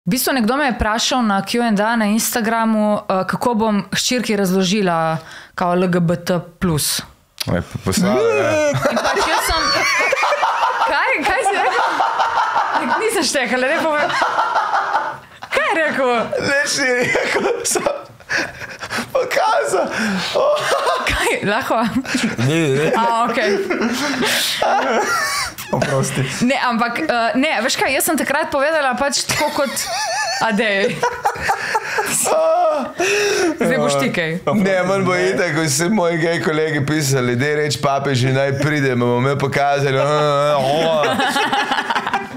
V bistvu nekdo me je vprašal na Q&A na Instagramu, kako bom hčerki razložila kao LGBT+. Poslala, In pač jaz sem... Kaj si rekel? Nisem štekala, ne povem. Kaj je rekel? Neč ni rekel, sem pokazal. Kaj, lahko? Ni. Okej. Oprosti. Ne, ampak, ne, veš kaj, jaz sem takrat povedala pač tako kot Adej. Zdaj boš ti kaj. Ne, manj bo itak, ko so moji gej kolegi pisali, dej reč papeži naj pride, bomo me pokazali.